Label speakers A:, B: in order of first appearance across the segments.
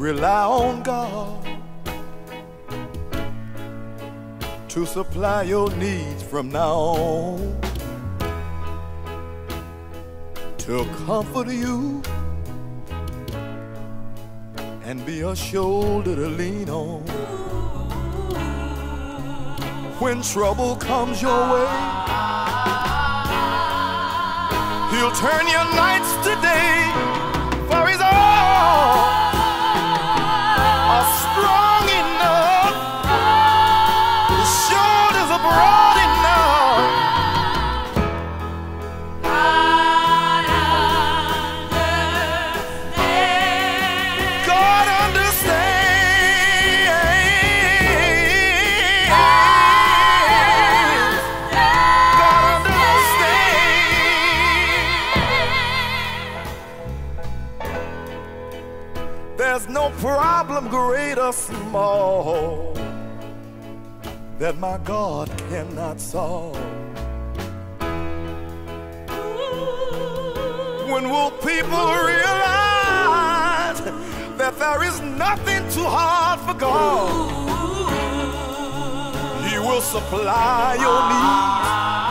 A: rely on God to supply your needs from now on, to comfort you and be a shoulder to lean on. When trouble comes your way, He'll turn your nights to day, for His arms are strong enough, His shoulders are broad enough. God understands. God understands. There's no problem great or small that my God cannot solve. When will people realize that there is nothing too hard for God? He will supply your needs.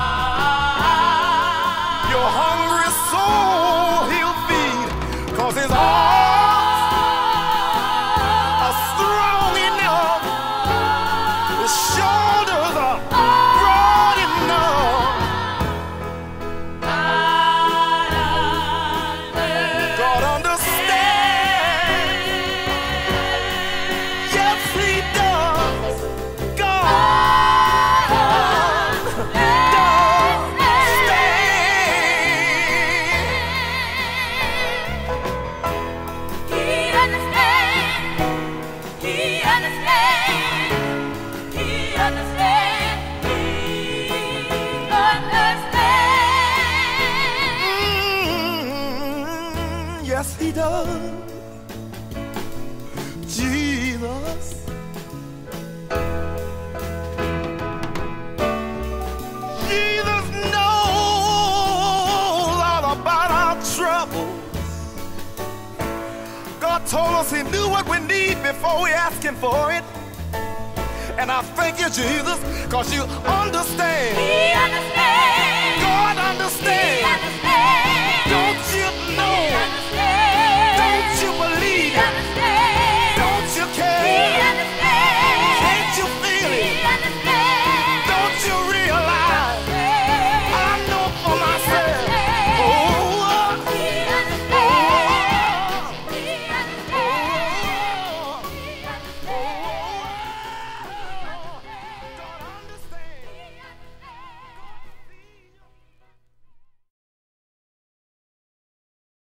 A: Your hungry soul He'll feed, 'cause His arms are strong enough, His shoulders are broad enough. God understands. Yes, He does. God understands.
B: He understands. He understands. He understands. He understands.
A: Yes, He does. Jesus. Jesus knows all about our troubles. God told us He knew what we need before we ask Him for it. And I thank you, Jesus, 'cause you understand.
B: He understands.
A: God
B: He
A: understands.
B: understands.